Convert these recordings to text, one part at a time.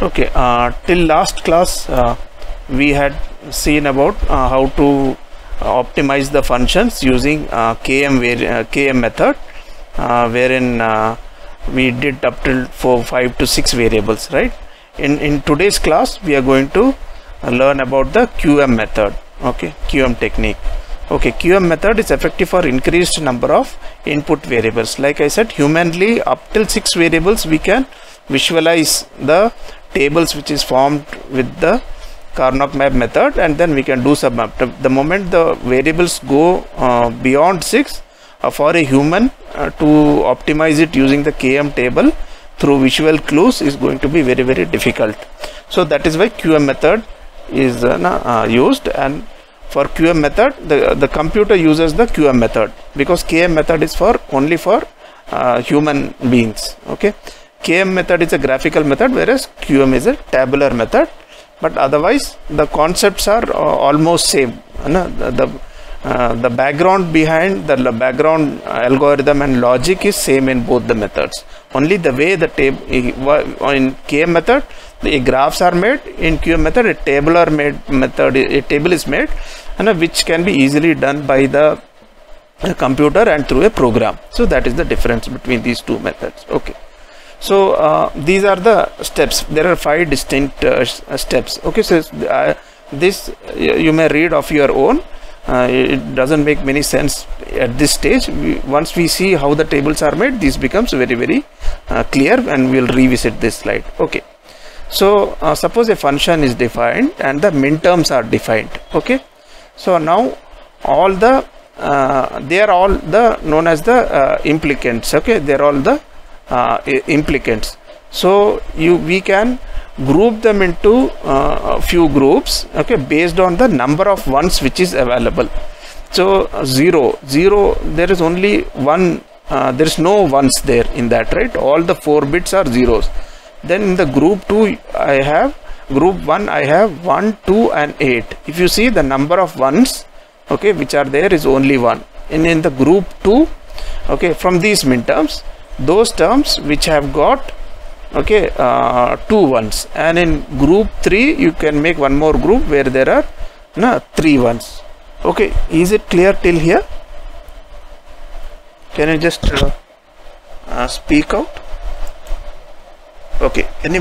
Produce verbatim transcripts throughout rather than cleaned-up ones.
Okay, uh, till last class uh, we had seen about uh, how to optimize the functions using uh, K M, uh, K M method, uh, wherein uh, we did up till four, five to six variables, right? In in today's class we are going to uh, learn about the Q M method. Okay, Q M technique. Okay, Q M method is effective for increased number of input variables. Like I said, humanly up till six variables we can visualize the tables which is formed with the Karnaugh map method, and then we can do some map. The moment the variables go uh, beyond six, uh, for a human uh, to optimize it using the K M table through visual clues is going to be very very difficult. So that is why Q M method is uh, uh, used, and for Q M method the the computer uses the Q M method, because K M method is for only for uh, human beings. Okay, K M method is a graphical method, whereas Q M is a tabular method, but otherwise the concepts are uh, almost same. Uh, the uh, the background behind the background algorithm and logic is same in both the methods. Only the way the table in K M method the graphs are made, in Q M method a tabular made method a table is made, and uh, which can be easily done by the uh, computer and through a program. So that is the difference between these two methods. Okay. So uh, these are the steps. There are five distinct uh, steps. Okay, so uh, this you may read of your own. Uh, it doesn't make many sense at this stage. We, once we see how the tables are made, this becomes very very uh, clear, and we'll revisit this slide. Okay, so uh, suppose a function is defined and the minterms are defined. Okay, so now all the uh, they are all the known as the uh, implicants. Okay, they are all the Uh, implicants. So you we can group them into uh, a few groups, okay, based on the number of ones which is available. So uh, zero zero there is only one, uh, there is no ones there in that, right? All the four bits are zeros. Then in the group two I have group one, I have one, two and eight. If you see the number of ones, okay, which are there is only one. And in the group two, okay, from these minterms, those terms which have got, okay, uh, two ones, and in group three you can make one more group where there are no, three ones. Okay, is it clear till here? Can you just uh, uh, speak out? Okay, any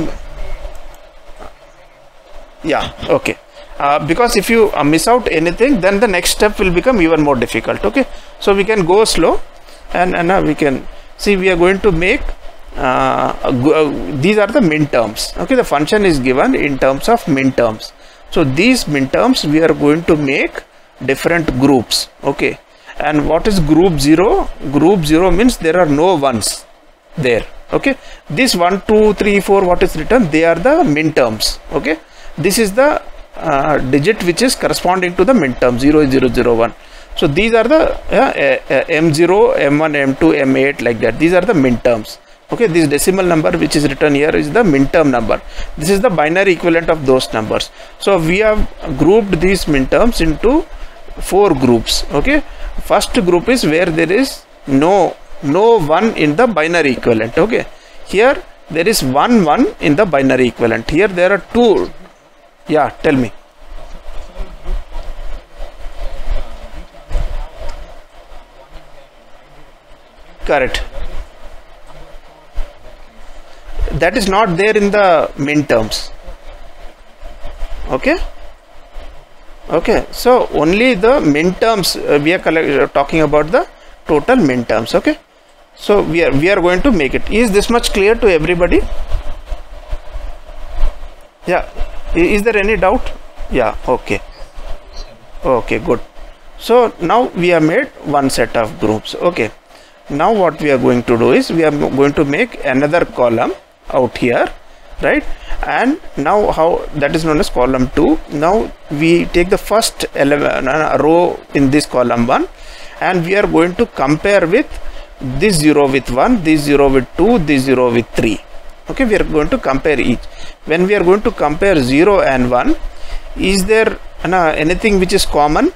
yeah, okay, uh, because if you uh, miss out anything, then the next step will become even more difficult. Okay, so we can go slow, and, and uh, we can see we are going to make uh, uh, these are the minterms. Okay, the function is given in terms of minterms. So these minterms we are going to make different groups. Okay, and what is group zero? Group zero means there are no ones there. Okay, this one, two, three, four, what is written? They are the minterms. Okay, this is the uh, digit which is corresponding to the minterm zero, zero, zero, one. So these are the uh, uh, M zero, M one, M two, M eight, like that. These are the minterms. Okay, this decimal number which is written here is the minterm number. This is the binary equivalent of those numbers. So we have grouped these minterms into four groups. Okay, first group is where there is no no one in the binary equivalent. Okay, here there is one one in the binary equivalent. Here there are two. Yeah, tell me. Correct. That is not there in the minterms. Okay. Okay. So only the minterms uh, we are collect, talking about the total minterms. Okay. So we are we are going to make it. Is this much clear to everybody? Yeah. Is there any doubt? Yeah. Okay. Okay. Good. So now we have made one set of groups. Okay. Now what we are going to do is we are going to make another column out here, right? And now how that is known as column two. Now we take the first element, uh, row in this column one, and we are going to compare with this zero with one, this zero with two, this zero with three. Okay, we are going to compare each. When we are going to compare zero and one, is there uh, anything which is common?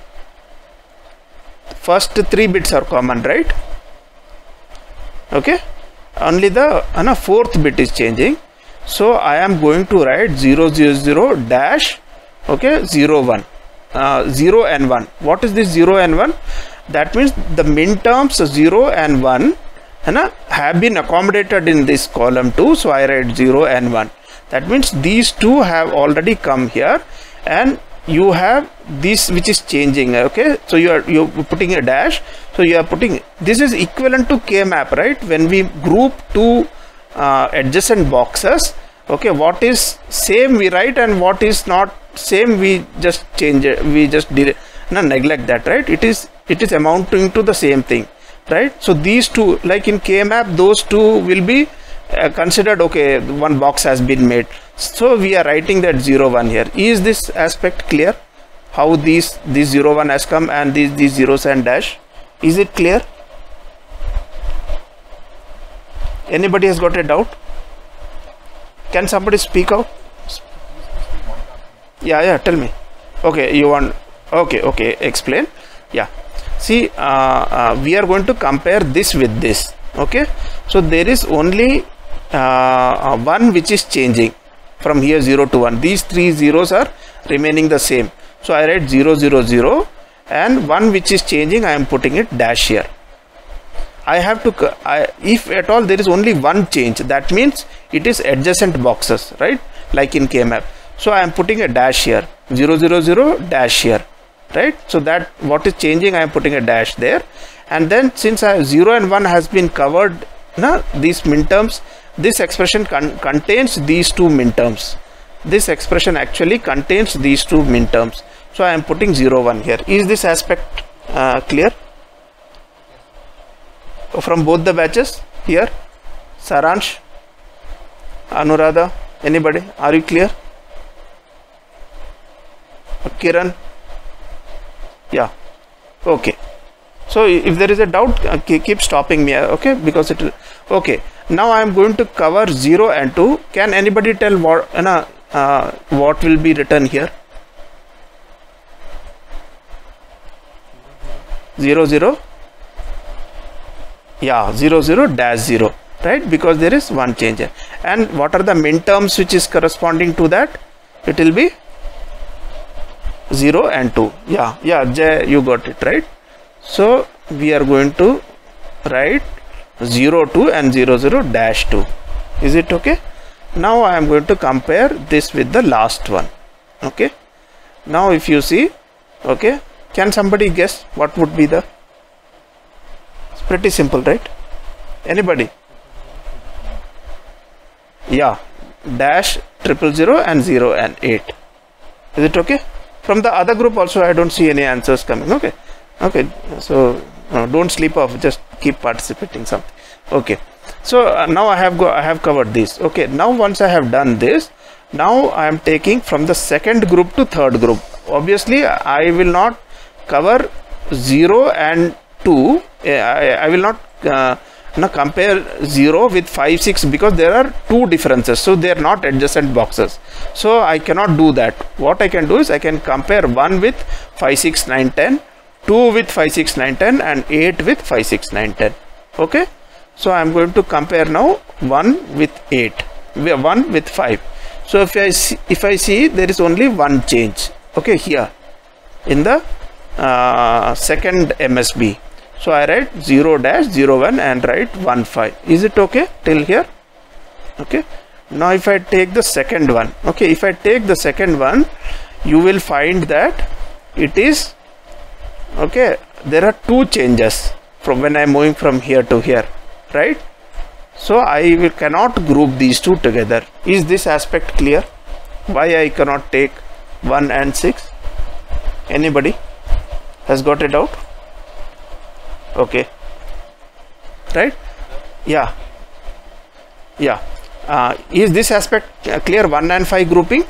First three bits are common, right? Okay, only the uh, fourth bit is changing. So I am going to write zero zero zero dash, okay, zero one, uh, zero and one. What is this zero and one? That means the min terms zero and one and, have been accommodated in this column two. So I write zero and one. That means these two have already come here, and you have this which is changing. Okay, so you are you putting a dash, so you are putting, this is equivalent to K map, right? When we group two uh, adjacent boxes, okay, what is same we write and what is not same we just change it, we just did no, neglect that, right? It is it is amounting to the same thing, right? So these two, like in K map, those two will be uh, considered, okay, one box has been made. So we are writing that zero one here. Is this aspect clear? How these this zero one has come and these these zeros and dash? Is it clear? Anybody has got a doubt? Can somebody speak out? Yeah, yeah, tell me. Okay, you want, okay, okay, explain. Yeah, see, uh, uh, we are going to compare this with this. Okay, so there is only uh, uh, one which is changing from here, zero to one. These three zeros are remaining the same. So I write zero zero zero, and one which is changing, I am putting it dash here. I have to, I, if at all there is only one change, that means it is adjacent boxes, right? Like in K map. So I am putting a dash here, zero zero zero dash here, right? So that what is changing, I am putting a dash there. And then since I have zero and one has been covered, na, these min terms, this expression con contains these two min terms. This expression actually contains these two min terms. So I am putting zero one here. Is this aspect uh, clear? From both the batches here, Saransh, Anuradha, anybody, are you clear? Kiran, yeah, okay. So if there is a doubt, uh, keep stopping me, okay, because it will, okay. Now I am going to cover zero and two. Can anybody tell what uh, uh, what will be written here? zero zero, yeah, zero zero dash zero, right? Because there is one change here. And what are the min terms which is corresponding to that? It will be zero and two. Yeah, yeah, Jay, you got it right. So we are going to write zero two and zero zero dash two. Is it okay? Now I am going to compare this with the last one. Okay, now if you see, okay, can somebody guess what would be the, it's pretty simple, right? Anybody? Yeah, dash triple zero and zero and eight. Is it okay? From the other group also I don't see any answers coming. Okay, okay, so no, don't sleep off, just keep participating something. Okay, so uh, now I have go I have covered this. Okay, now once I have done this, now I am taking from the second group to third group. Obviously I will not cover zero and two. I, I will not uh, now compare zero with five six because there are two differences, so they are not adjacent boxes, so I cannot do that. What I can do is I can compare one with five six nine ten, two with five six nine ten, and eight with five six nine ten. Okay, so I am going to compare now one with eight, one with five. So if I see, if I see there is only one change, okay, here in the uh, second M S B. So I write zero dash zero one and write one five. Is it okay till here? Okay. Now if I take the second one, okay, if I take the second one, you will find that it is, okay, there are two changes from when I am moving from here to here, right? So I will cannot group these two together. Is this aspect clear? Why I cannot take one and six? Anybody has got it out? Okay, right? Yeah, yeah. Uh, is this aspect clear? One and five grouping?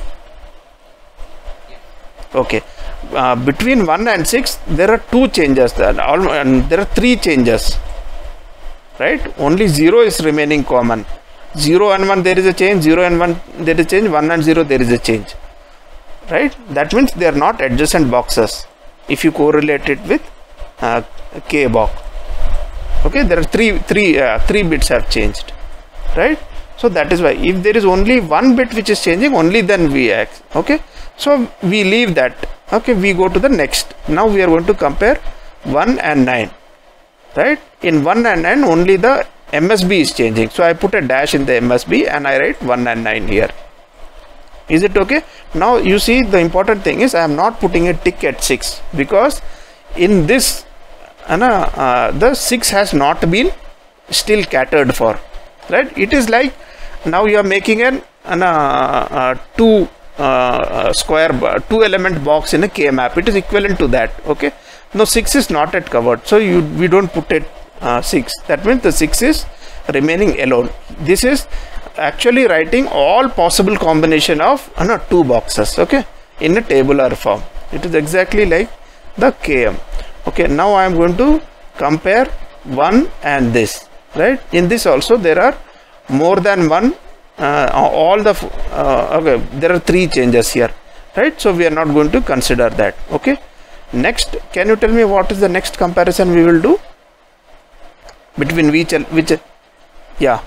Okay. Uh, between one and six there are two changes, that and there are three changes, right? Only zero is remaining common. Zero and one there is a change, zero and one there is a change, one and zero there is a change, right? That means they are not adjacent boxes if you correlate it with uh, K box. Okay, there are three three uh, three bits have changed, right? So that is why if there is only one bit which is changing, only then we act. Okay, so we leave that. Okay, we go to the next. Now we are going to compare one and nine, right? In one and nine only the M S B is changing, so I put a dash in the M S B and I write one and nine here. Is it okay? Now you see, the important thing is I am not putting a tick at six, because in this uh, uh, the six has not been still catered for, right? It is like now you are making an, an uh, uh, two uh, square two element box in a K map. It is equivalent to that. Okay, no, six is not yet covered, so you we don't put it uh, six. That means the six is remaining alone. This is actually writing all possible combination of uh, no, two boxes, okay, in a tabular form. It is exactly like the K M. Okay, now I am going to compare one and this, right? In this also there are more than one, uh, all the uh, okay, there are three changes here, right? So we are not going to consider that. Okay, next, can you tell me what is the next comparison we will do between which which yeah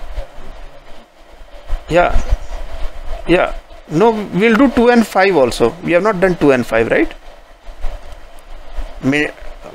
yeah yeah no, we'll do two and five also. We have not done two and five, right? May,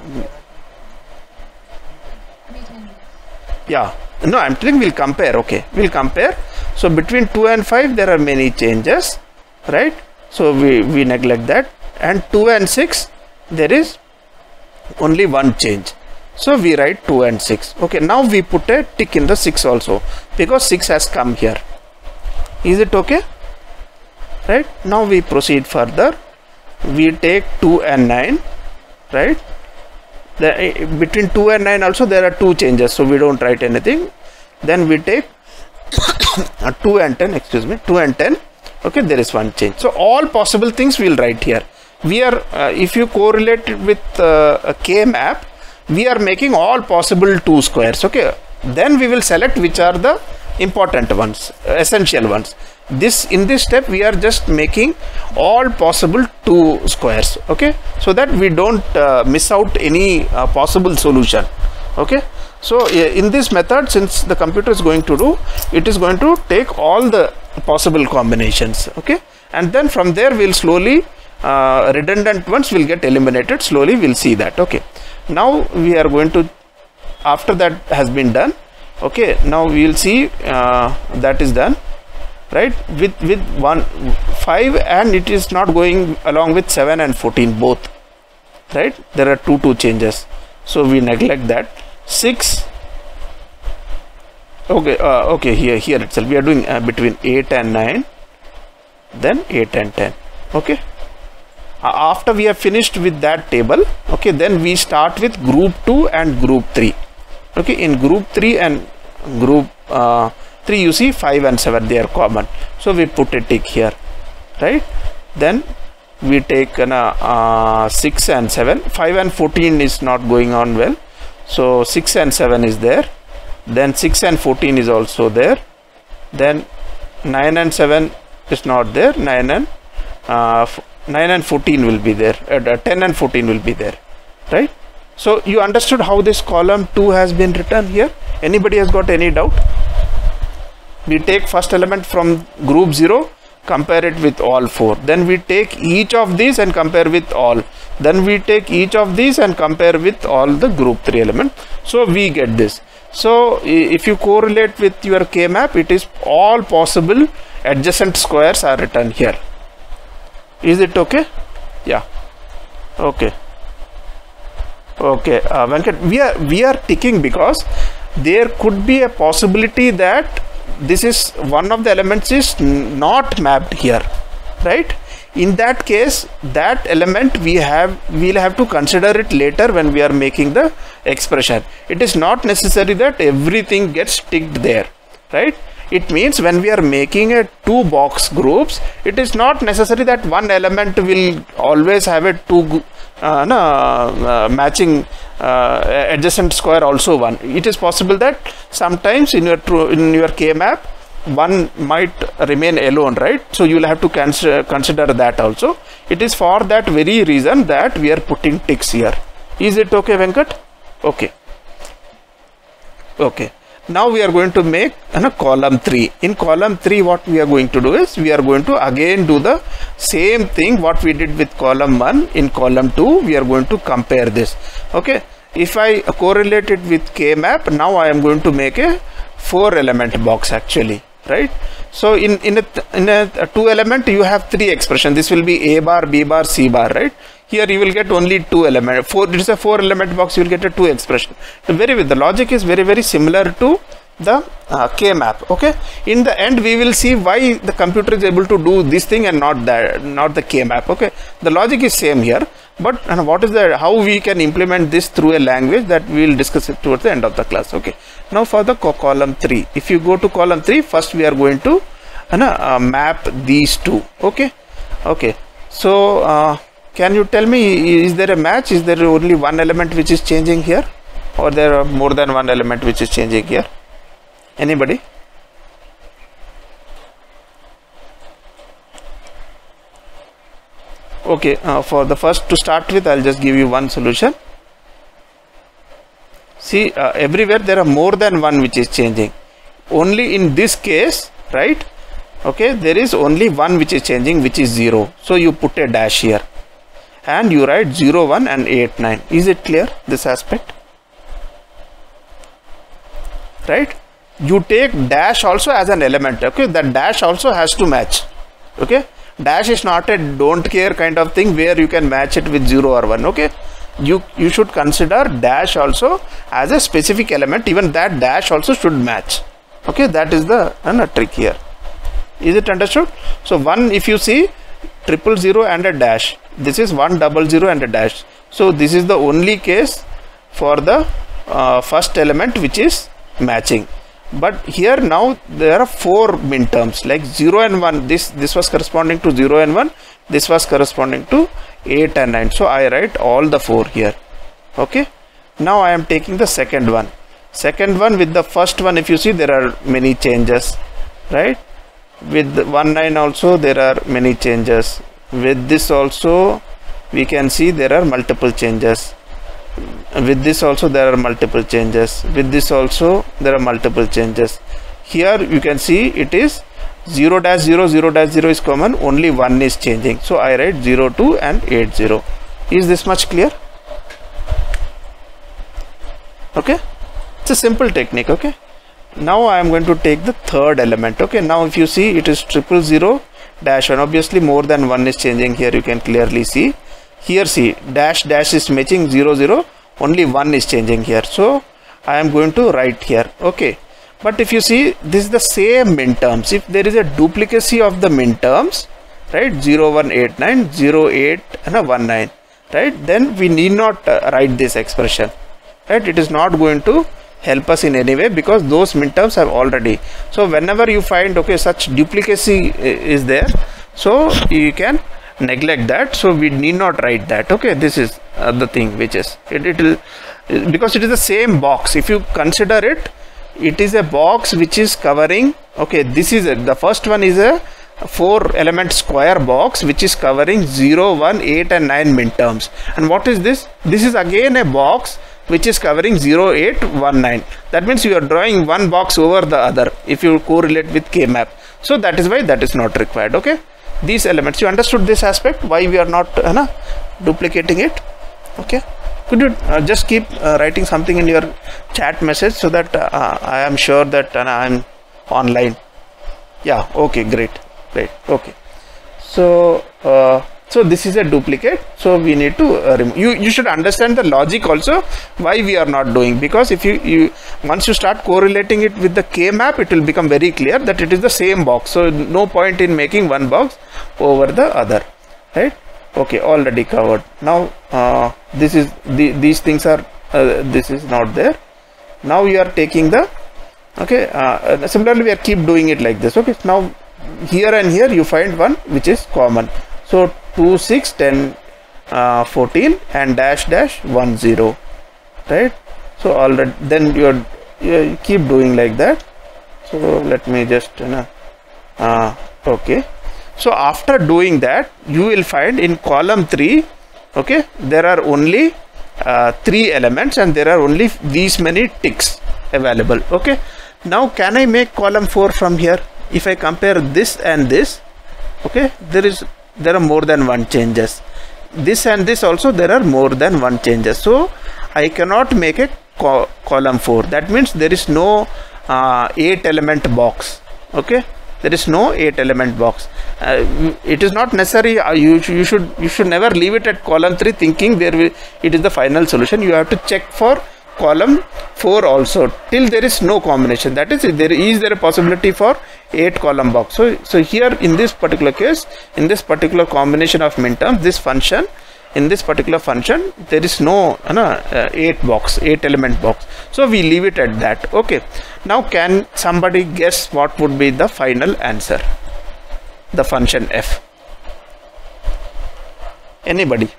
yeah, no, I'm telling we'll compare. Okay, we'll compare. So between two and five there are many changes, right? So we we neglect that. And two and six there is only one change, so we write two and six. Okay, now we put a tick in the six also, because six has come here. Is it okay? Right, now we proceed further. We take two and nine, right? The, between two and nine also there are two changes, so we don't write anything. Then we take two and ten, excuse me, two and ten. Okay, there is one change. So all possible things we will write here. We are uh, if you correlate it with uh, a K map, we are making all possible two squares. Okay, then we will select which are the important ones, uh, essential ones. This in this step we are just making all possible two squares. Okay, so that we don't uh, miss out any uh, possible solution. Okay, so uh, in this method, since the computer is going to do, it is going to take all the possible combinations. Okay, and then from there we'll slowly uh, redundant ones will get eliminated. Slowly we'll see that. Okay, now we are going to, after that has been done, okay, now we will see uh, that is done, right? With with one five, and it is not going along with seven and fourteen both, right? There are two two changes, so we neglect that. Six, okay, uh, okay, here here itself we are doing uh, between eight and nine, then eight and ten. Okay, uh, after we have finished with that table, okay, then we start with group two and group three. Okay, in group three and group uh, three, you see five and seven, they are common, so we put a tick here, right? Then we take an, uh, uh, six and seven. Five and fourteen is not going on well, so six and seven is there. Then six and fourteen is also there. Then nine and seven is not there. Nine and uh, nine and fourteen will be there. Uh, ten and fourteen will be there, right? So you understood how this column two has been written here? Anybody has got any doubt? We take first element from group zero, compare it with all four. Then we take each of these and compare with all. Then we take each of these and compare with all the group three element. So we get this. So if you correlate with your K map, it is all possible adjacent squares are written here. Is it okay? Yeah. Okay. Okay, uh, Venkat, we are we are ticking because there could be a possibility that this is one of the elements is not mapped here, right? In that case, that element we have we'll have to consider it later when we are making the expression. It is not necessary that everything gets ticked there, right? It means when we are making a two box groups, it is not necessary that one element will always have a two uh, no, uh, matching uh, adjacent square also one. It is possible that sometimes in your true in your K map one might remain alone, right? So you will have to consider consider that also. It is for that very reason that we are putting ticks here. Is it okay, Venkat? Okay. Okay. Now we are going to make uh, column three. In column three, what we are going to do is we are going to again do the same thing what we did with column one. In column two, we are going to compare this. Okay, if I correlate it with K map, now I am going to make a four element box actually, right? So in in a in a, a two element, you have three expressions. This will be A bar, B bar, C bar, right? Here you will get only two element. Four, it is a four element box. You will get a two expression. So very the logic is very very similar to the uh, K map. Okay. In the end, we will see why the computer is able to do this thing and not that, not the K map. Okay. The logic is same here, but and what is the how we can implement this through a language, that we will discuss it towards the end of the class. Okay. Now for the co column three, if you go to column three, first we are going to uh, uh, map these two. Okay. Okay. So. Uh, Can you tell me, is there a match? Is there only one element which is changing here, or there are more than one element which is changing here? Anybody? Okay, uh, for the first to start with, I'll just give you one solution. See, uh, everywhere there are more than one which is changing. Only in this case, right? Okay, there is only one which is changing, which is zero. So you put a dash here. And you write zero, one and eight, nine. Is it clear, this aspect? Right? You take dash also as an element. Okay, that dash also has to match. Okay, dash is not a don't care kind of thing where you can match it with zero or one. Okay, you you should consider dash also as a specific element. Even that dash also should match. Okay, that is the uh, trick here. Is it understood? So one, if you see triple zero and a dash, this is one double zero and a dash. So this is the only case for the uh, first element which is matching. But here now there are four min terms, like zero and one. This this was corresponding to zero and one. This was corresponding to eight and nine. So I write all the four here. Okay. Now I am taking the second one. Second one with the first one, if you see, there are many changes, right? With one nine also there are many changes. With this also we can see there are multiple changes. With this also there are multiple changes. With this also there are multiple changes. Here you can see it is zero dash zero, zero dash zero is common, only one is changing. So I write zero two and eight zero. Is this much clear? Okay, it's a simple technique. Okay, now I am going to take the third element. Okay, now if you see, it is triple zero dash one. Obviously more than one is changing here, you can clearly see. Here see, dash dash is matching zero zero, only one is changing here. So I am going to write here. Okay, but if you see, this is the same min terms. If there is a duplicacy of the min terms, right, zero one eight nine, zero eight and a one nine, right, then we need not uh, write this expression, right? It is not going to help us in any way because those min terms have already. So whenever you find, okay, such duplicacy is there, so you can neglect that. So we need not write that. Okay, this is uh, the thing which is it, it will, because it is the same box. If you consider it, it is a box which is covering, okay, this is it, the first one is a four element square box which is covering zero one eight and nine min terms. And what is this? This is again a box which is covering zero eight one nine. That means you are drawing one box over the other if you correlate with K map. So that is why that is not required. Okay, these elements, you understood this aspect, why we are not uh, na, duplicating it. Okay, could you uh, just keep uh, writing something in your chat message so that uh, I am sure that uh, I am online. Yeah, okay, great, great. Okay, so uh, so this is a duplicate, so we need to uh, remove. You you should understand the logic also why we are not doing, because if you you once you start correlating it with the K map, it will become very clear that it is the same box. So no point in making one box over the other, right? Okay, already covered. Now uh, this is the these things are uh, this is not there. Now you are taking the, okay, uh, similarly we are keep doing it like this. Okay, now here and here you find one which is common. So two, six, ten, uh, fourteen and dash dash one zero, right? So already then you are you keep doing like that. So let me just you know, uh, okay. So after doing that, you will find in column three, okay, there are only uh, three elements and there are only these many ticks available. Okay, Now can I make column four from here? If I compare this and this, okay, there is there are more than one changes. This and this also there are more than one changes. So I cannot make a co column four. That means there is no uh, eight element box. Okay, there is no eight element box. Uh, it is not necessary. Uh, you you should you should never leave it at column three thinking there will it is the final solution. You have to check for column four also till there is no combination. That is, there is there a possibility for eight column box. So so here in this particular case, in this particular combination of minterms, this function, in this particular function there is no uh, eight box, eight element box. So we leave it at that. Okay, now can somebody guess what would be the final answer? The function f. Anybody?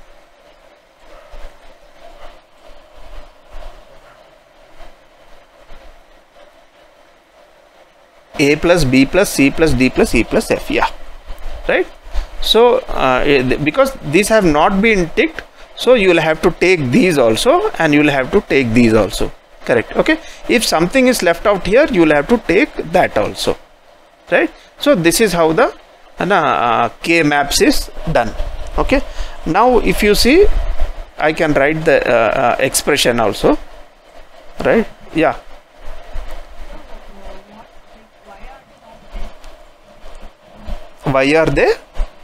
A plus b plus c plus d plus e plus f. Yeah, right. So uh, because these have not been ticked, so you will have to take these also and you will have to take these also. Correct. Okay, if something is left out here, you will have to take that also, right? So this is how the uh, k maps is done. Okay, now if you see, I can write the uh, uh, expression also, right? Yeah. Why are they?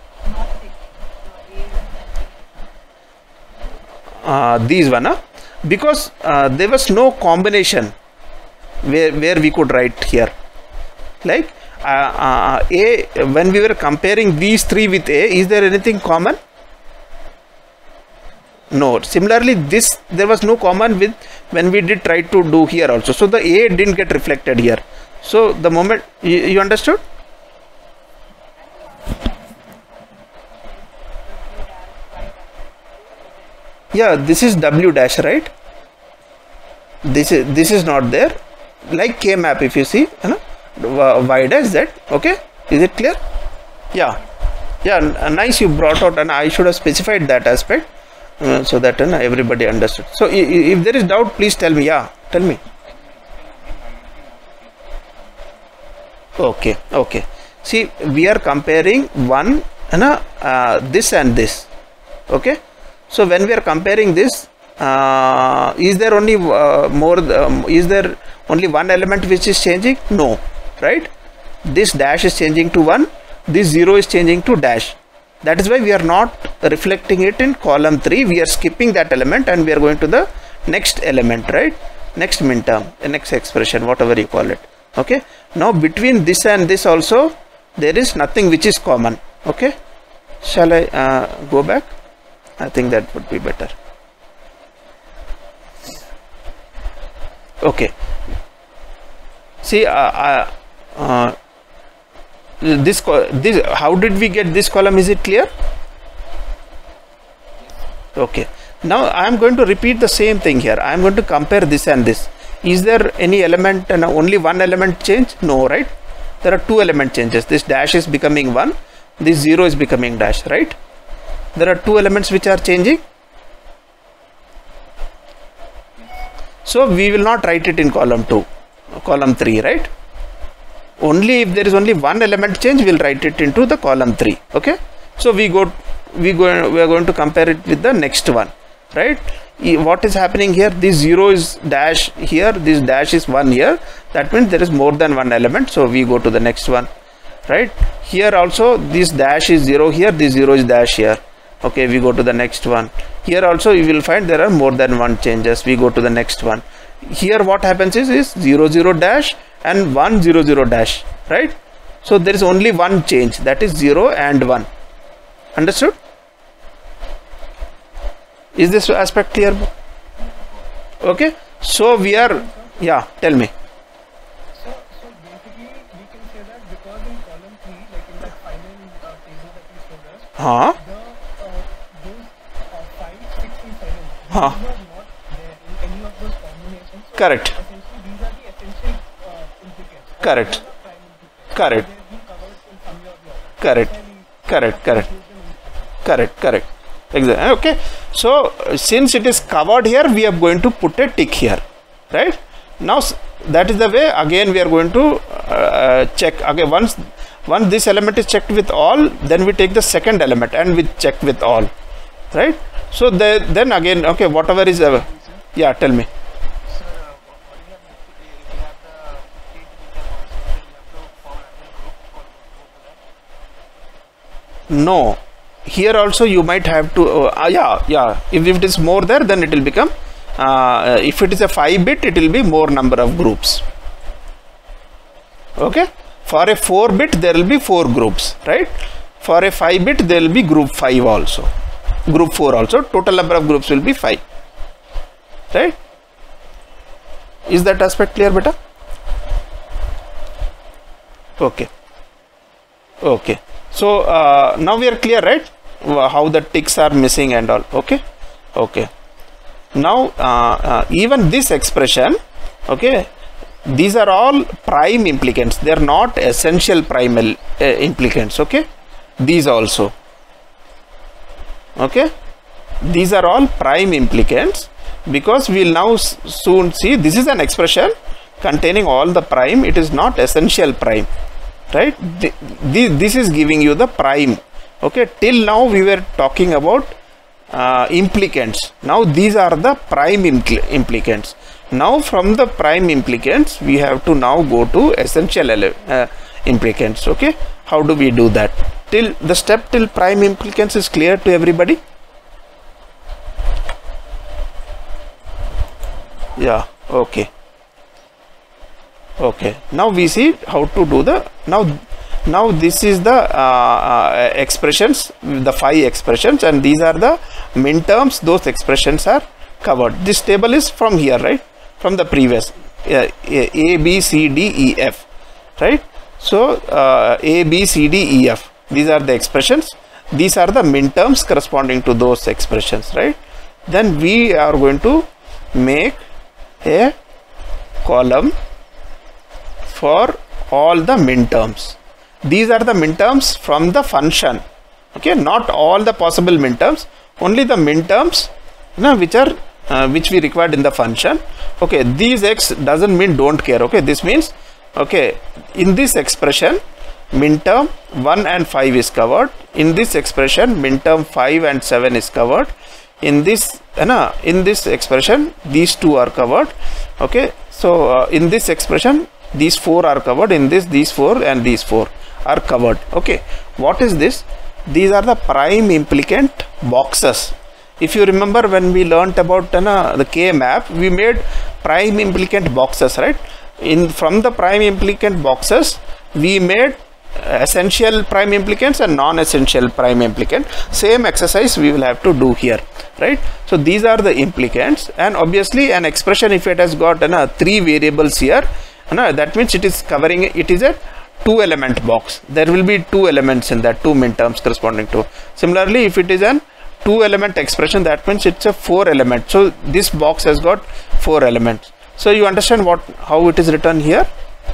Uh, these one, huh? Because uh, there was no combination where where we could write here. Like uh, uh, A, when we were comparing these three with A, is there anything common? No. Similarly, this there was no common with when we did try to do here also. So the A didn't get reflected here. So the moment you, you understood. Yeah, this is W dash, right? This is this is not there. Like K map, if you see, you know, Y dash Z. Okay, is it clear? Yeah, yeah. Nice, you brought out, and I should have specified that aspect uh, so that uh, everybody understood. So, if there is doubt, please tell me. Yeah, tell me. Okay, okay. See, we are comparing one, you know, uh, this and this. Okay. So when we are comparing this, uh, is there only uh, more? Um, is there only one element which is changing? No, right? This dash is changing to one. This zero is changing to dash. That is why we are not reflecting it in column three. We are skipping that element and we are going to the next element, right? Next minterm, next expression, whatever you call it. Okay. Now between this and this also, there is nothing which is common. Okay. Shall I uh, go back? I think that would be better. Okay. See, uh, uh, uh, this this how did we get this column? Is it clear? Okay. Now I am going to repeat the same thing here. I am going to compare this and this. Is there any element and only one element change? No, right? There are two element changes. This dash is becoming one. This zero is becoming dash, right? There are two elements which are changing. So we will not write it in column two, column three, right? Only if there is only one element change, we will write it into the column three. Okay. So we go, we go, we are going to compare it with the next one, right? What is happening here? This zero is dash here. This dash is one here. That means there is more than one element. So we go to the next one, right? Here also this dash is zero here. This zero is dash here. Okay, we go to the next one. Here also you will find there are more than one changes. We go to the next one. Here what happens is, is zero zero dash and one zero zero dash, right? So there is only one change, that is zero and one. Understood? Is this aspect clear? Okay, so we are, yeah, tell me. So, so basically we can say that because in column three, like in that final uh, table that we showed us, huh? Huh. These are not there in any of those combinations. So correct. Essentially, these are the essential uh, implications. Correct. Correct. Correct. Correct. Correct. Correct. Correct. Exactly. Okay. So since it is covered here, we are going to put a tick here, right? Now that is the way again we are going to uh, check. Again, once once this element is checked with all, then we take the second element and we check with all, right? So the, then again, okay, whatever is uh, yeah, tell me. Sir, uh, what do you have to, if you have the fifteen meter also, then you have to form a group for No, here also you might have to uh, yeah yeah if, if it is more there, then it will become uh, if it is a five bit, it will be more number of groups. Okay, for a four bit there will be four groups, right? For a five bit there will be group five also, group four also. Total number of groups will be five, right? Is that aspect clear, beta? Okay, okay. So uh, now we are clear, right? How the ticks are missing and all. Okay, okay. Now uh, uh, even this expression, okay, these are all prime implicants. They are not essential primal uh, implicants. Okay, these also. Okay, these are all prime implicants, because we will now soon see this is an expression containing all the prime. It is not essential prime, right? The, the, this is giving you the prime. Okay, till now we were talking about uh, implicants. Now these are the prime impl implicants. Now from the prime implicants we have to now go to essential uh, implicants. Okay, how do we do that? Till the step till prime implicants is clear to everybody? Yeah, okay. Okay, now we see how to do the now now this is the uh, uh, expressions, the five expressions, and these are the min terms. Those expressions are covered. This table is from here, right? From the previous uh, a b c d e f, right? So uh, a b c d e f, these are the expressions. These are the min terms corresponding to those expressions, right? Then we are going to make a column for all the min terms. These are the min terms from the function. Okay, not all the possible min terms, only the min terms, you know, which are uh, which we required in the function. Okay, these x doesn't mean don't care. Okay, this means, okay, in this expression min term one and five is covered. In this expression min term five and seven is covered. In this you know, in this expression these two are covered. Okay, so uh, in this expression these four are covered. In this, these four and these four are covered. Okay, what is this? These are the prime implicant boxes. If you remember, when we learnt about uh, the K map, we made prime implicant boxes, right? In from the prime implicant boxes we made essential prime implicants and non-essential prime implicant. Same exercise we will have to do here, right? So these are the implicants, and obviously an expression, if it has got uh, three variables here, uh, that means it is covering, it is a two element box. There will be two elements in that, two min terms corresponding to. Similarly, if it is an two element expression, that means it's a four element. So this box has got four elements. So you understand what how it is written here?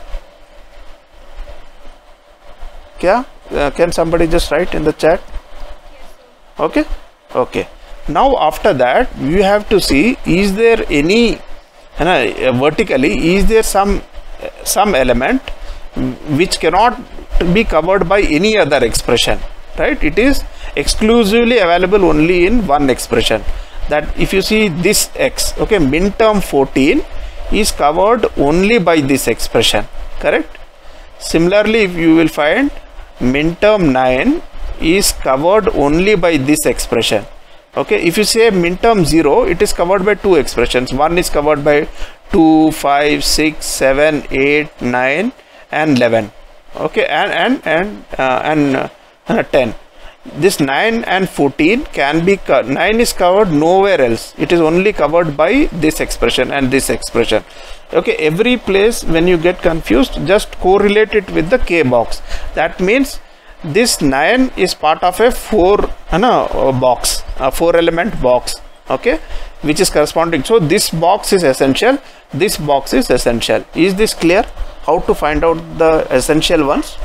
Yeah, uh, can somebody just write in the chat? Okay, okay. Now after that we have to see, is there any you know, vertically, is there some some element which cannot be covered by any other expression, right? It is exclusively available only in one expression. That if you see this x, okay, min term fourteen is covered only by this expression, correct? Similarly, if you will find min term nine is covered only by this expression. Okay, if you say min term zero, it is covered by two expressions. One is covered by two, five, six, seven, eight, nine and eleven. Okay, and and and uh, and uh, ten. This nine and fourteen can be nine is covered nowhere else. It is only covered by this expression and this expression. Okay, every place when you get confused, just correlate it with the K box. That means this nine is part of a four uh, no, a box, a four element box, okay, which is corresponding. So this box is essential, this box is essential. Is this clear? How to find out the essential ones?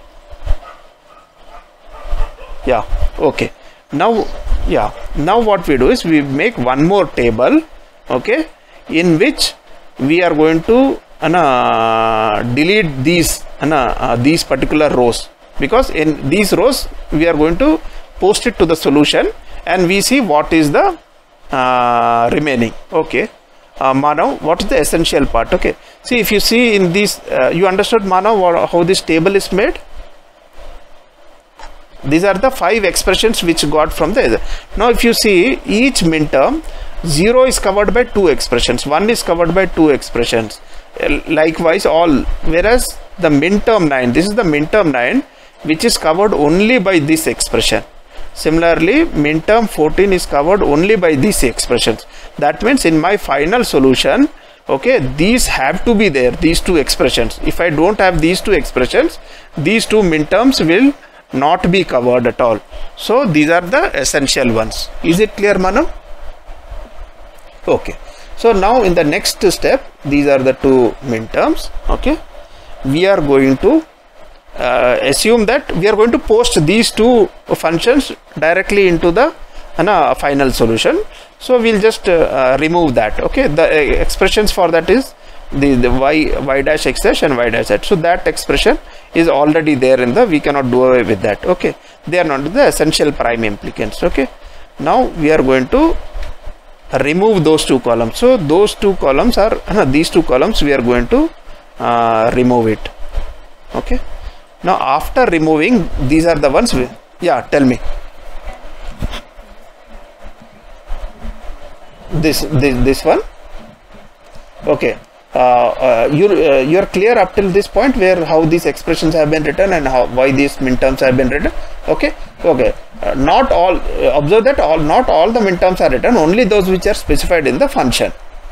Yeah, okay. Now, yeah, now what we do is we make one more table, okay, in which we are going to uh, delete these uh, these particular rows, because in these rows we are going to post it to the solution and we see what is the uh, remaining. Okay, uh, Manav, what is the essential part? Okay, see, if you see in this, uh, you understood, Manav, what, how this table is made? These are the five expressions which got from the. Now if you see, each minterm, zero is covered by two expressions, one is covered by two expressions, likewise all, whereas the minterm nine, this is the minterm nine which is covered only by this expression. Similarly, minterm fourteen is covered only by these expressions. That means in my final solution, okay, these have to be there, these two expressions. If I don't have these two expressions, these two minterms will not be covered at all. So these are the essential ones. Is it clear, Manav? Okay, so now in the next step, these are the two minterms. Okay, we are going to uh, assume that we are going to post these two functions directly into the uh, final solution. So we'll just uh, uh, remove that. Okay, the uh, expressions for that is the, the y y dash x dash and y dash z. So that expression is already there in the, we cannot do away with that. Okay, they are not the essential prime implicants. Okay, now we are going to remove those two columns. So those two columns are uh, these two columns we are going to uh, remove it. Okay, now after removing, these are the ones we, yeah, tell me. This this this one. Okay, uh, uh, you uh, you are clear up till this point, where how these expressions have been written and how why these minterms have been written. Okay, okay. Uh, not all, uh, observe that all not all the minterms are written, only those which are specified in the function.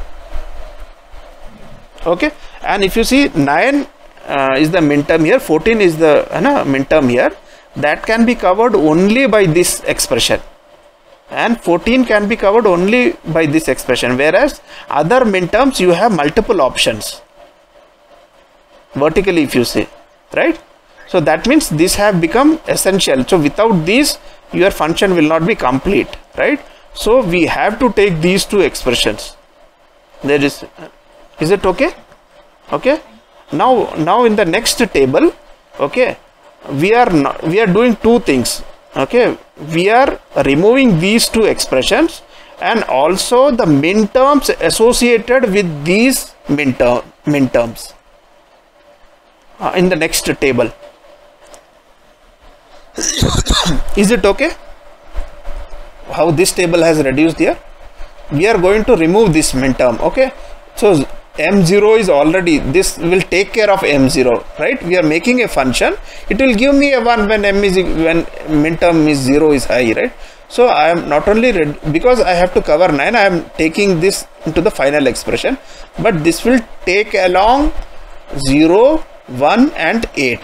Okay, and if you see, nine uh, is the minterm here, fourteen is the uh, no, minterm here, that can be covered only by this expression, and fourteen can be covered only by this expression, whereas other minterms you have multiple options vertically, if you see, right? So that means these have become essential. So without these, your function will not be complete, right? So we have to take these two expressions. There is, is it okay? Okay. Now, now in the next table, okay, we are not, we are doing two things. Okay, we are removing these two expressions and also the minterms associated with these minterm minterms uh, in the next table. Is it okay how this table has reduced here? We are going to remove this minterm. Okay, so m zero is already, this will take care of m zero, right? We are making a function, it will give me a one when m is, when minterm is zero is high, right? So I am not only read, because I have to cover nine, I am taking this into the final expression, but this will take along zero, one and eight.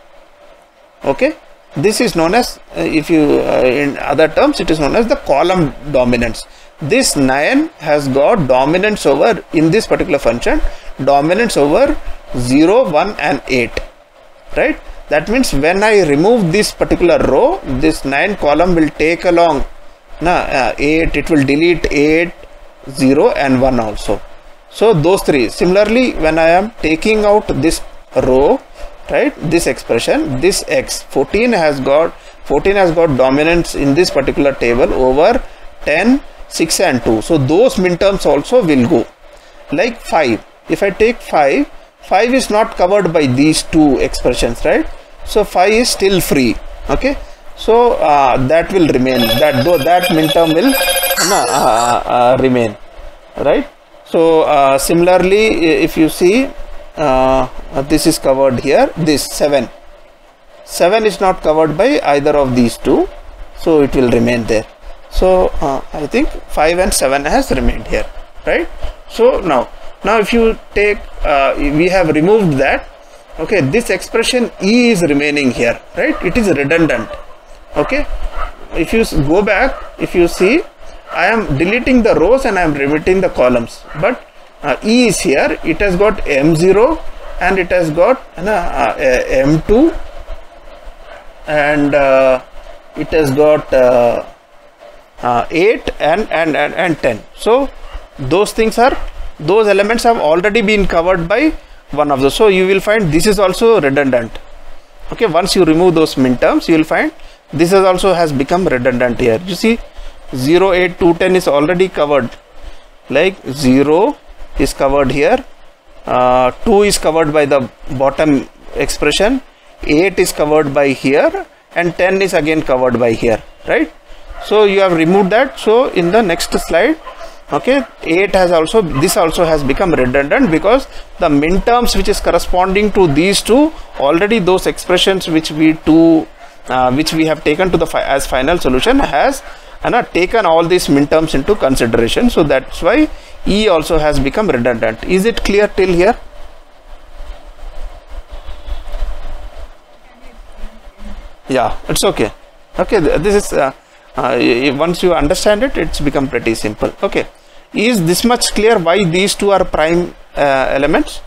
Okay, this is known as, uh, if you uh, in other terms, it is known as the column dominance. This nine has got dominance over, in this particular function, dominance over zero, one and eight, right? That means when I remove this particular row, this nine column will take along na, uh, eight, it will delete eight, zero and one also. So those three. Similarly, when I am taking out this row, right, this expression, this x, fourteen has got, fourteen has got dominance in this particular table over ten, six and two. So those minterms also will go. Like five, if I take five, five is not covered by these two expressions, right? So five is still free. Okay, so uh, that will remain, that though that minterm will uh, uh, uh, remain, right? So uh, similarly, if you see, uh, this is covered here, this seven, seven is not covered by either of these two, so it will remain there. So uh, I think five and seven has remained here, right? So now, now if you take, uh, we have removed that. Okay, this expression E is remaining here, right? It is redundant. Okay, if you go back, if you see, I am deleting the rows and I am remitting the columns, but uh, E is here. It has got m zero and it has got uh, uh, m two and uh, it has got uh, uh, eight and, and and and ten. So those things are, those elements have already been covered by one of those. So you will find this is also redundant. Okay, once you remove those minterms, you will find this is also has become redundant here. You see zero, eight, two, ten is already covered, like zero is covered here, uh, two is covered by the bottom expression, eight is covered by here, and ten is again covered by here, right? So you have removed that. So in the next slide, okay, eight has also, this also has become redundant because the minterms which is corresponding to these two, already those expressions which we two uh, which we have taken to the fi as final solution has and uh, taken all these minterms into consideration. So that's why E also has become redundant. Is it clear till here? Yeah, it's okay. Okay, this is uh, uh, once you understand it, it's become pretty simple. Okay, is this much clear why these two are prime uh, elements?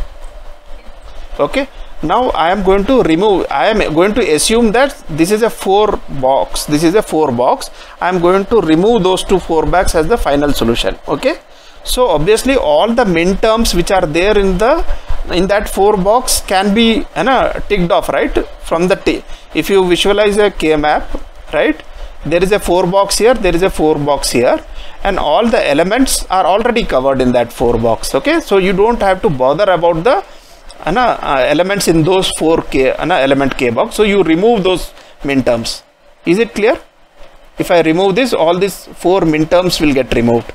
Okay, now I am going to remove, I am going to assume that this is a four box, this is a four box. I am going to remove those two four boxes as the final solution. Okay, so obviously all the minterms which are there in the in that four box can be you know, ticked off, right? From the t if you visualize a K map, right, there is a four box here, there is a four box here, and all the elements are already covered in that four box. Okay, so you don't have to bother about the uh, uh, elements in those four K uh, element K box. So you remove those minterms. Is it clear? If I remove this, all these four minterms will get removed.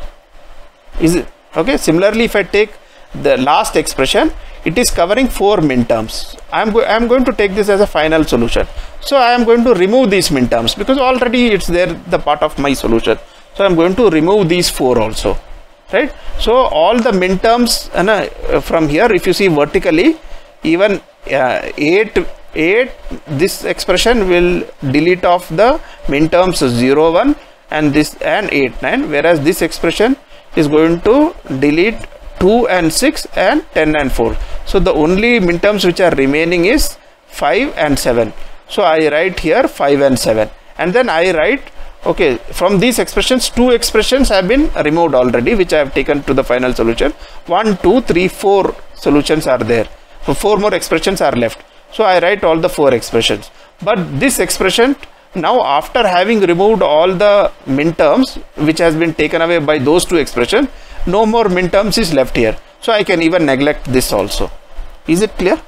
Is it okay? Similarly, if I take the last expression, it is covering four minterms. I am go I am going to take this as a final solution. So I am going to remove these minterms because already it's there, the part of my solution. So I am going to remove these four also, right? So all the minterms uh, from here, if you see vertically, even uh, eight, eight, this expression will delete off the minterms zero, one and this and eight, nine, whereas this expression is going to delete two and six and ten and four. So the only minterms which are remaining is five and seven. So I write here five and seven, and then I write, okay, from these expressions, two expressions have been removed already, which I have taken to the final solution. One, two, three, four solutions are there. So four more expressions are left. So I write all the four expressions. But this expression, now after having removed all the minterms which has been taken away by those two expressions, no more minterms is left here. So I can even neglect this also. Is it clear?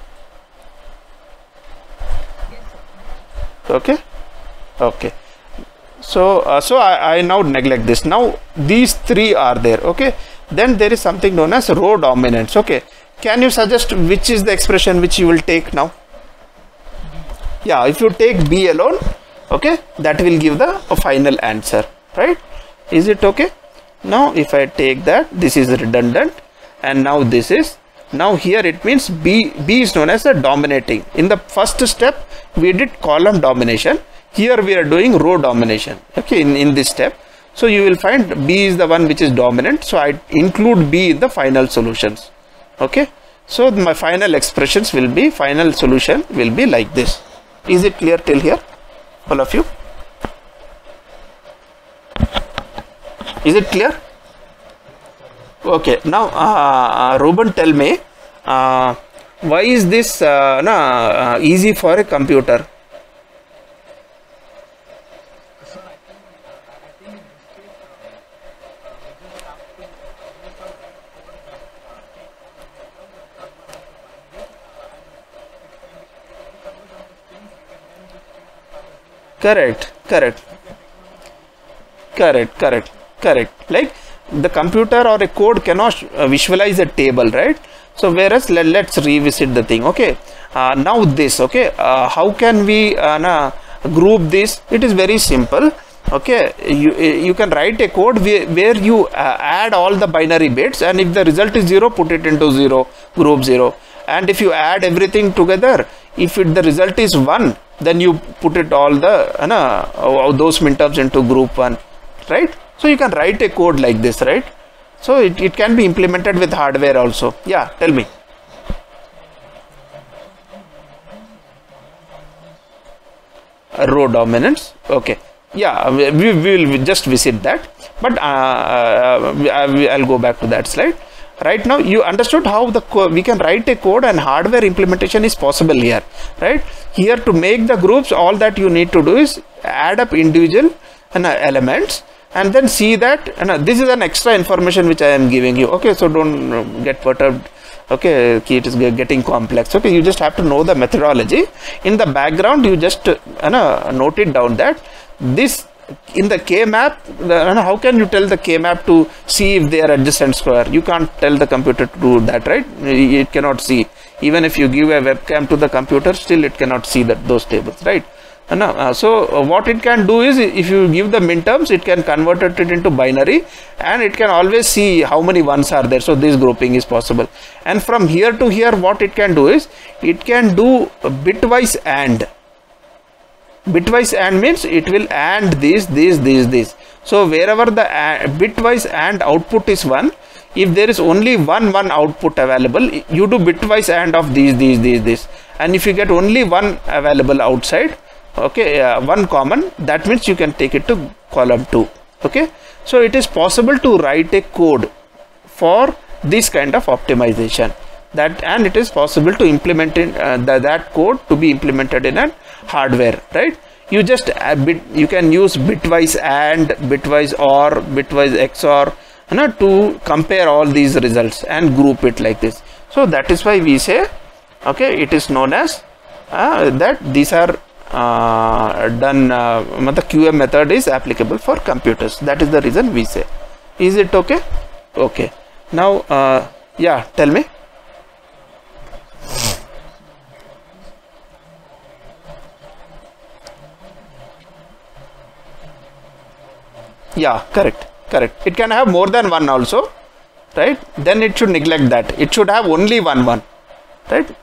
Okay. Okay. So uh, so I, I now neglect this. Now these three are there. Okay. Then there is something known as row dominance. Okay. Can you suggest which is the expression which you will take now? Yeah, if you take B alone, okay, that will give the a final answer, right? Is it okay? Now if I take that, this is redundant, and now this is, now here it means B, B is known as a dominating. In the first step we did column domination, here we are doing row domination, okay, in, in this step. So you will find B is the one which is dominant, so I include B in the final solutions. Okay, so my final expressions will be, final solution will be like this. Is it clear till here, all of you? Is it clear? Okay, now uh, Ruben, tell me, uh, why is this uh, nah, uh, easy for a computer? Correct, correct, correct, correct, correct. Like the computer or a code cannot uh, visualize a table, right? So whereas let, let's revisit the thing. Okay, uh, now this, okay, uh, how can we uh, nah, group this? It is very simple. Okay, you you can write a code where, where you uh, add all the binary bits, and if the result is zero, put it into zero, group zero. And if you add everything together, if it, the result is one, then you put it all the uh, uh, those minterms into group one, right? So you can write a code like this, right? So it, it can be implemented with hardware also. Yeah, tell me. Uh, row dominance. Okay. Yeah, we, we will just visit that. But uh, uh, I'll go back to that slide. right now you understood how the we can write a code and hardware implementation is possible here, right? Here to make the groups, all that you need to do is add up individual and uh, elements, and then see that, and uh, this is an extra information which I am giving you. Okay, so don't uh, get perturbed. Okay, it is getting complex. Okay, you just have to know the methodology. In the background, you just uh, uh, note it down that this in the K map, the, uh, how can you tell the K map to see if they are adjacent square? You can't tell the computer to do that, right? It cannot see. Even if you give a webcam to the computer, still it cannot see that those tables, right? Uh, uh, so uh, what it can do is, if you give the minterms, it can convert it into binary, and it can always see how many ones are there. So this grouping is possible. And from here to here, what it can do is, it can do bitwise AND. Bitwise AND means it will AND this, this, this, this. So wherever the bitwise AND output is one, if there is only one one output available, you do bitwise AND of these, these, these, this. And if you get only one available outside, okay, uh, one common, that means you can take it to column two. Okay, so it is possible to write a code for this kind of optimization, that and it is possible to implement in uh, the, that code to be implemented in a hardware, right? You just uh, bit you can use bitwise AND, bitwise OR, bitwise X O R, you know, to compare all these results and group it like this. So that is why we say, okay, it is known as uh, that these are uh, done, uh, the Q M method is applicable for computers. That is the reason we say. Is it okay? Okay. Now, uh, yeah, tell me. Yeah, correct, correct. It can have more than one also, right? Then it should neglect that. It should have only one one, right?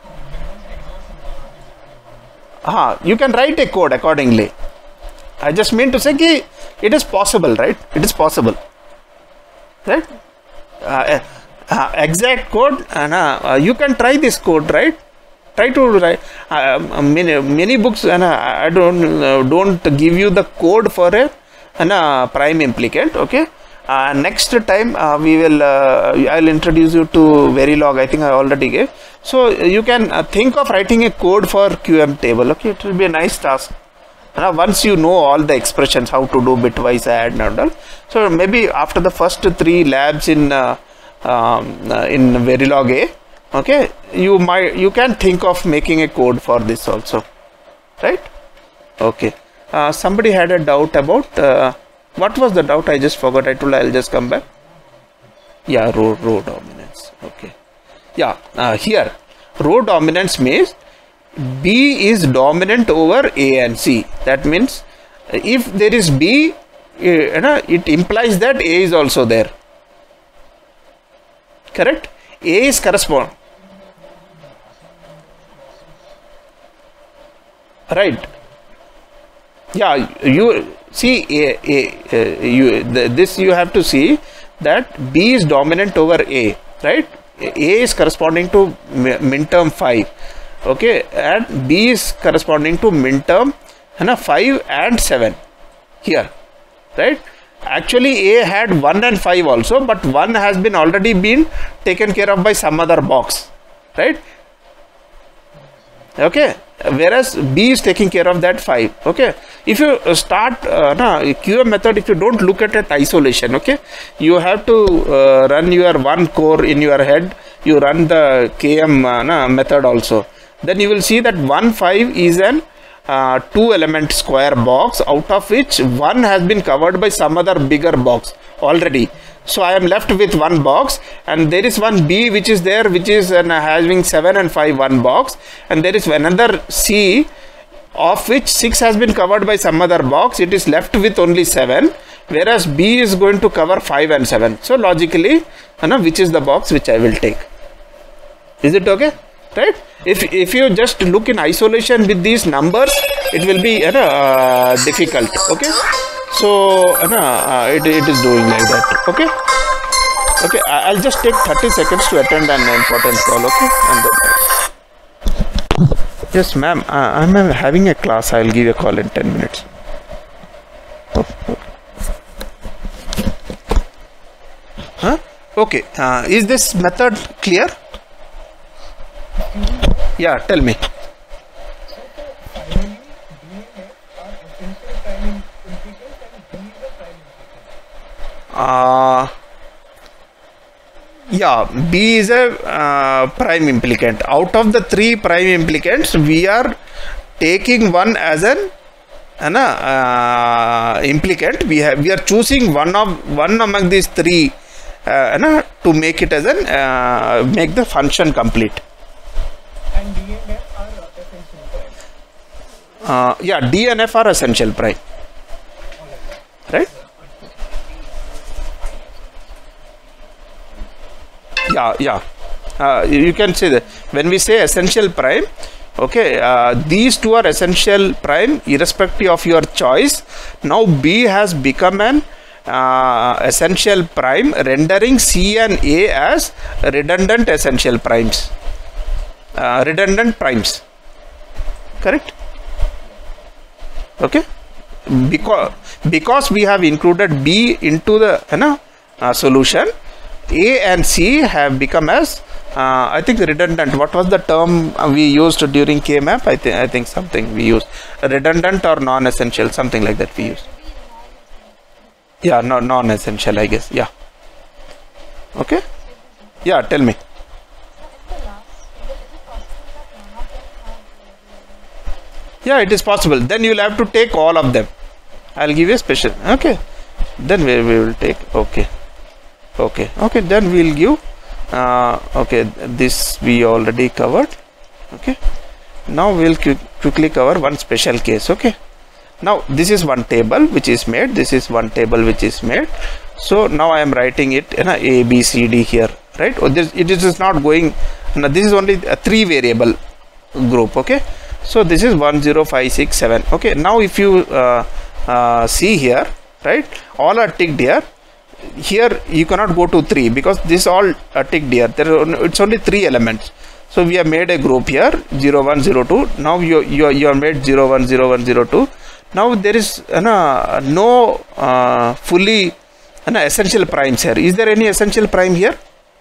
Ah, you can write a code accordingly. I just mean to say ki it is possible, right? It is possible, right? Uh, uh, exact code, and uh, uh, you can try this code, right? Try to write. Uh, many many books, and uh, I don't uh, don't give you the code for a and a prime implicant. Okay, uh, next time uh, we will uh, I'll introduce you to Verilog. I think I already gave. So you can uh, think of writing a code for Q M table. Okay, it will be a nice task. Uh, once you know all the expressions, how to do bitwise AND and all. So maybe after the first three labs in uh, um, uh, in Verilog A, okay, you might you can think of making a code for this also, right? Okay. Uh, somebody had a doubt about uh, what was the doubt? I just forgot. I told I'll just come back. Yeah, row row dominance. Okay. Yeah, uh, here row dominance means B is dominant over A and C. That means if there is B, you know, it implies that A is also there. Correct? A is correspond. Right. Yeah, you see A, A, uh, you the, this you have to see that B is dominant over A, right? A is corresponding to minterm five, okay, and B is corresponding to minterm and five and seven here, right? Actually A had one and five also, but one has been already been taken care of by some other box, right? Okay, whereas B is taking care of that five. Okay, if you start uh, na, Q M method, if you don't look at it isolation, okay, you have to uh, run your one core in your head, you run the K M uh, na, method also, then you will see that one five is an uh, two element square box, out of which one has been covered by some other bigger box already. So I am left with one box, and there is one B which is there, which is uh, having seven and five one box, and there is another C of which six has been covered by some other box. It is left with only seven, whereas B is going to cover five and seven. So logically, you know, which is the box which I will take? Is it okay? Right? If if you just look in isolation with these numbers, it will be you know, uh, difficult. Okay. So uh, uh, it, it is doing like that. Okay. Okay. I'll just take thirty seconds to attend an important call. Okay. And then, yes, ma'am. Uh, I'm uh, having a class. I'll give you a call in ten minutes. Oh, okay. Huh? Okay, uh, is this method clear? Yeah, tell me. So, so finally, D and F are essential prime implicants and B is a prime implicant. Uh, yeah, B is a uh, prime implicant. Out of the three prime implicants, we are taking one as an an uh, implicant. We have we are choosing one of one among these three uh, to make it as an uh, make the function complete. And D and F are uh, essential prime. Uh, yeah, D and F are essential prime, right? Yeah, yeah. Uh, you can say that when we say essential prime, okay, uh, these two are essential prime irrespective of your choice. Now B has become an uh, essential prime, rendering C and A as redundant essential primes, uh, redundant primes. Correct? Okay. Because because we have included B into the you know, uh, solution, A and C have become as uh, I think redundant. What was the term we used during K map? I think I think something we used redundant or non-essential, something like that we used. Yeah, no, non-essential, I guess. Yeah. Okay. Yeah, tell me. Yeah, it is possible. Then you will have to take all of them. I'll give you a special. Okay. Then we, we will take. Okay. Okay. Okay. Then we'll give. Uh, okay. This we already covered. Okay. Now we'll qu quickly cover one special case. Okay. Now this is one table which is made. This is one table which is made. So now I am writing it in a A, B, C, D here. Right. Or this it is not going. Now this is only a three variable group. Okay. So this is one zero five six seven. Okay, now if you uh, uh, see here, right, all are ticked here. Here you cannot go to three because this all are ticked here. There are, it's only three elements. So we have made a group here zero one zero two. Now you you you have made zero one zero one zero two. Now there is uh, no uh, fully uh, essential primes here. Is there any essential prime here?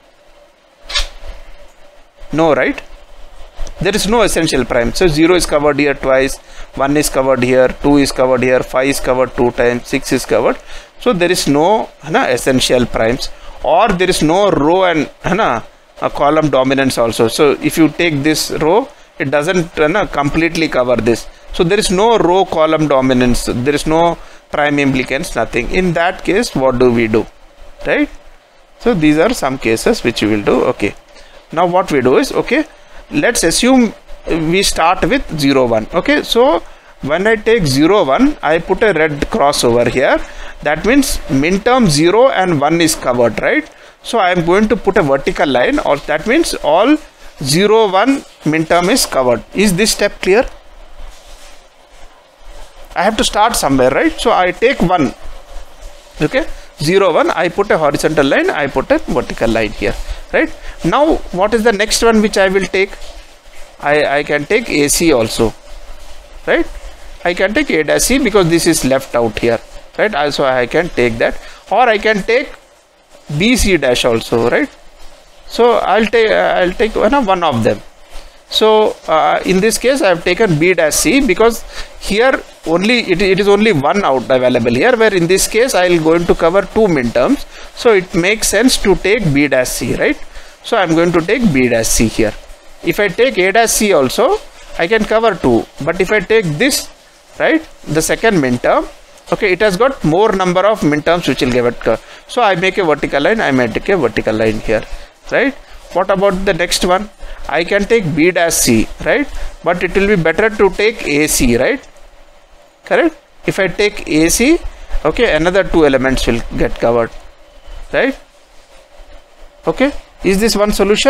No, right? There is no essential prime. So zero is covered here twice, one is covered here, two is covered here, five is covered two times, six is covered. So there is no na, essential primes, or there is no row and na, a column dominance also. So if you take this row, it doesn't na, completely cover this. So there is no row column dominance, there is no prime implicants, nothing. In that case, what do we do? Right? So these are some cases which we will do. Okay. Now what we do is, okay, let's assume we start with zero one. Okay, so when I take zero one, I put a red cross over here. That means min term zero and one is covered, right? So I am going to put a vertical line, or that means all zero one min term is covered. Is this step clear? I have to start somewhere, right? So I take one. Okay, zero one, I put a horizontal line, I put a vertical line here, right? Now what is the next one which I will take? I, I can take A C also, right? I can take A dash C because this is left out here, right? Also I can take that, or I can take B C dash also, right? So I'll take I'll take one of one of them. So uh, in this case I have taken B dash C because here only it, it is only one out available here, where in this case I will going to cover two min terms. So it makes sense to take B dash C, right? So I am going to take B dash C here. If I take A dash C also, I can cover two. But if I take this, right, the second min term, okay, it has got more number of min terms which will give it. So I make a vertical line, I may take a vertical line here, right? What about the next one? I can take B dash C, right? But it will be better to take A C, right? Correct? If I take A C, okay, another two elements will get covered, right? Okay, is this one solution?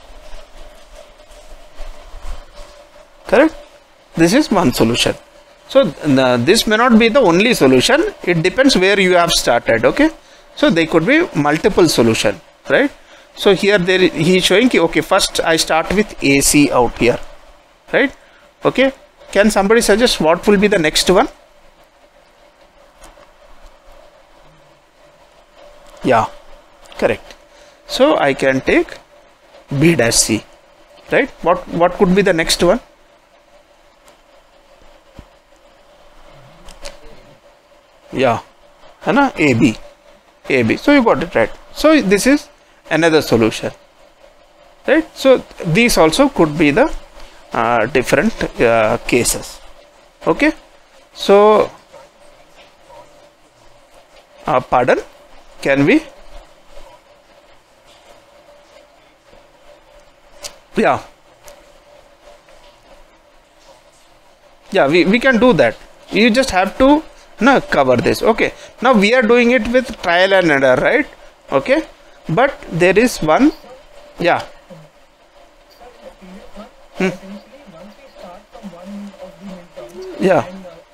Correct? This is one solution. So uh, this may not be the only solution. It depends where you have started. Okay, so they could be multiple solution, right? So here there he is showing, okay, first I start with A C out here, right? Okay, can somebody suggest what will be the next one? Yeah, correct. So I can take B dash C, right? What what could be the next one? Yeah, है ना, A B, A B. So you got it right. So this is another solution, right? So these also could be the uh, different uh, cases. Okay. So uh, pardon, can we? Yeah, yeah, we, we can do that. You just have to no, cover this. Okay, now we are doing it with trial and error, right? Okay, but there is one, yeah. Hmm. Yeah,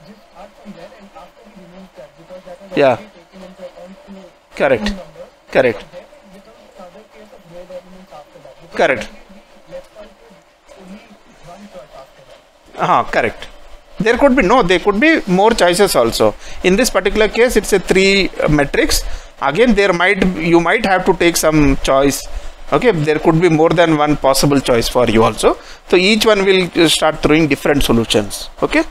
yeah, correct, correct, correct. Uh-huh, correct. There could be no, there could be more choices also. In this particular case, it's a three uh, matrix. Again, there might you might have to take some choice. Okay, there could be more than one possible choice for you also. So each one will start throwing different solutions. Okay.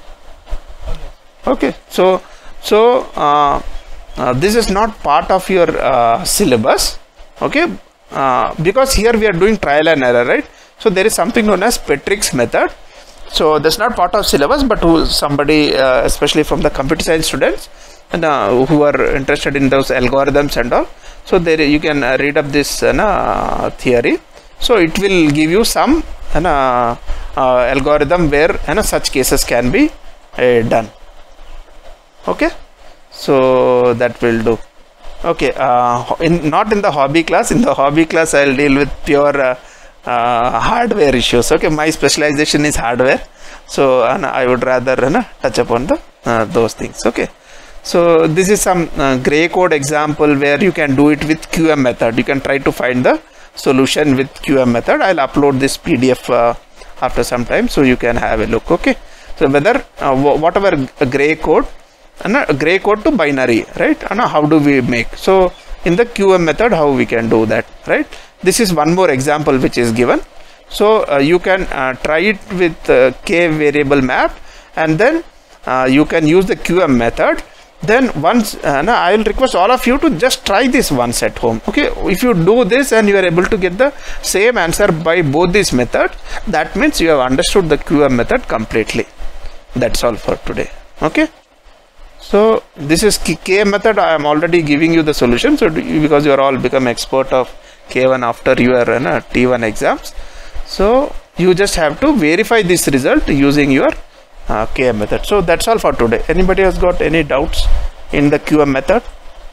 Okay. So so uh, uh, this is not part of your uh, syllabus. Okay, uh, because here we are doing trial and error, right? So there is something known as Petrick's method. So that's not part of syllabus, but who somebody, uh, especially from the computer science students, and uh, who are interested in those algorithms and all. So there you can uh, read up this uh, theory. So it will give you some uh, uh, algorithm where uh, such cases can be uh, done. Okay, so that will do. Okay, uh, in not in the hobby class. In the hobby class, I'll deal with pure Uh, Uh, hardware issues. Okay, my specialization is hardware, so uh, I would rather uh, touch upon the uh, those things. Okay, so this is some uh, gray code example where you can do it with Q M method. You can try to find the solution with Q M method. I'll upload this P D F uh, after some time, so you can have a look. Okay, so whether uh, whatever gray code, uh, gray code to binary, right? And uh, how do we make? So in the Q M method, how we can do that, right? This is one more example which is given. So uh, you can uh, try it with uh, K variable map, and then uh, you can use the Q M method. Then once uh, no, I will request all of you to just try this once at home. Okay, if you do this and you are able to get the same answer by both these methods, that means you have understood the Q M method completely. That's all for today. Okay, so this is K M method. I am already giving you the solution. So because you are all become expert of K one after your uh, T one exams, so you just have to verify this result using your uh, K M method. So that's all for today. Anybody has got any doubts in the Q M method?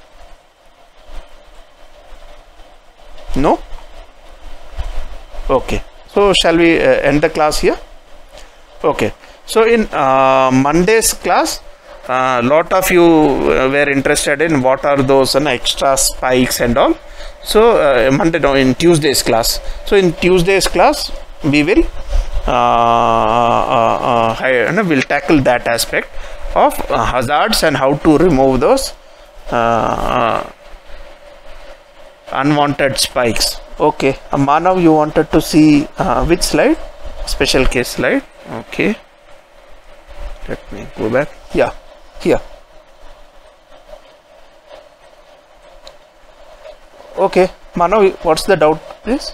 No? Okay, so shall we uh, end the class here? Okay, so in uh, Monday's class, a uh, lot of you uh, were interested in what are those uh, extra spikes and all. So uh, Monday, no, in Tuesday's class. So in Tuesday's class, we will uh, uh, uh, will tackle that aspect of uh, hazards and how to remove those uh, unwanted spikes. Okay, uh, Manav, you wanted to see uh, which slide? Special case slide. Okay, let me go back. Yeah, here. Okay, Manav, what's the doubt, please?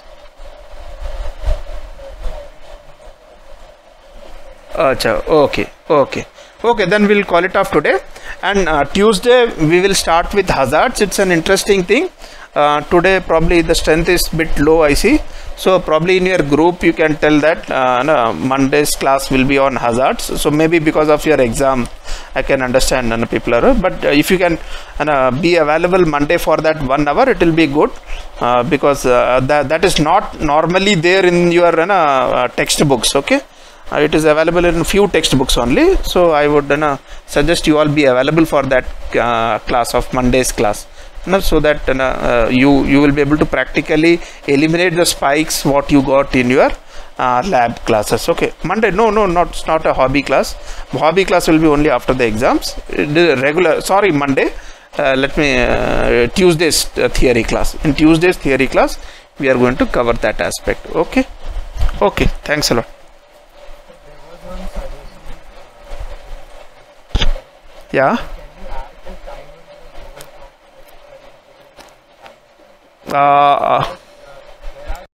Achha, okay, okay, okay. Then we'll call it off today. And uh, Tuesday we will start with hazards. It's an interesting thing. Uh, today probably the strength is bit low, I see. So probably in your group you can tell that uh, no, Monday's class will be on hazards. So maybe because of your exam, I can understand uh, people are. But uh, if you can uh, be available Monday for that one hour, it will be good uh, because uh, that that is not normally there in your uh, textbooks. Okay. Uh, it is available in few textbooks only, so I would uh, suggest you all be available for that uh, class of Monday's class, uh, so that uh, you you will be able to practically eliminate the spikes what you got in your uh, lab classes. Okay, Monday, no, no, not it's not a hobby class. Hobby class will be only after the exams. The regular, sorry, Monday. uh, let me uh, Tuesday's uh, theory class. In Tuesday's theory class, we are going to cover that aspect. Okay. Okay. Thanks a lot. Yeah. Uh,